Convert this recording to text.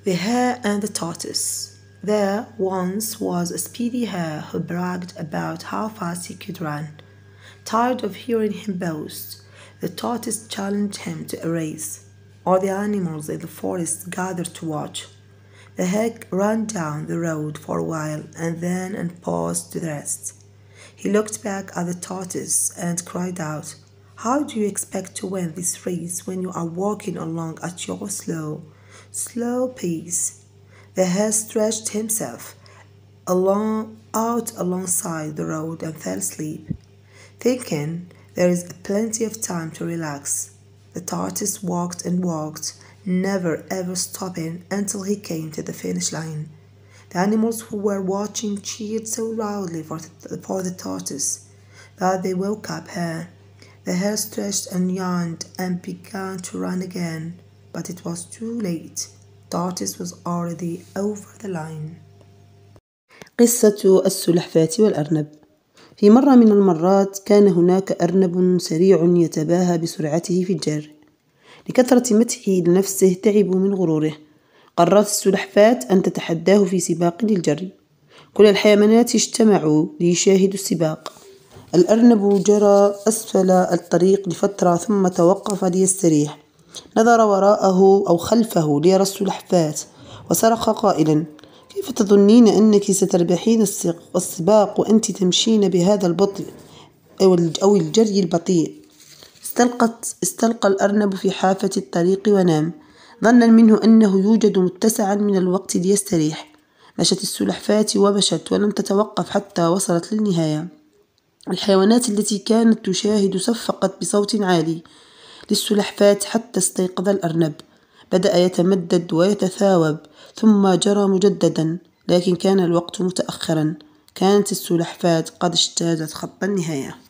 The Hare and the Tortoise. There once was a speedy hare who bragged about how fast he could run. Tired of hearing him boast, the tortoise challenged him to a race. All the animals in the forest gathered to watch. The hare ran down the road for a while and then paused to rest. He looked back at the tortoise and cried out, "How do you expect to win this race when you are walking along at your slow pace?" The hare stretched himself out alongside the road and fell asleep, thinking there is plenty of time to relax. The tortoise walked and walked, never ever stopping until he came to the finish line. The animals who were watching cheered so loudly for the tortoise that they woke up Hare. The hare stretched and yawned and began to run again, but it was too late. Tortoise was already over the line. قصة السلحفاة والأرنب. في مرة من المرات كان هناك أرنب سريع يتباهى بسرعته في الجري. لكثرة مدحه لنفسه تعب من غروره. قررت السلحفاة أن تتحداه في سباق للجري. كل الحيوانات اجتمعوا ليشاهدوا السباق. الأرنب جرى أسفل الطريق لفترة ثم توقف ليستريح. نظر وراءه أو خلفه ليرى السلحفاة وصرخ قائلا: كيف تظنين أنك ستربحين السباق وأنت تمشين بهذا البطء أو الجري البطيء؟ استلقى الأرنب في حافة الطريق ونام، ظنا منه أنه يوجد متسعا من الوقت ليستريح. مشت السلحفاة ومشت ولم تتوقف حتى وصلت للنهاية. الحيوانات التي كانت تشاهد صفقت بصوت عالي للسلحفاة حتى استيقظ الأرنب. بدأ يتمدد ويتثاوب ثم جرى مجددا، لكن كان الوقت متأخرا. كانت السلحفاة قد اجتازت خط النهاية.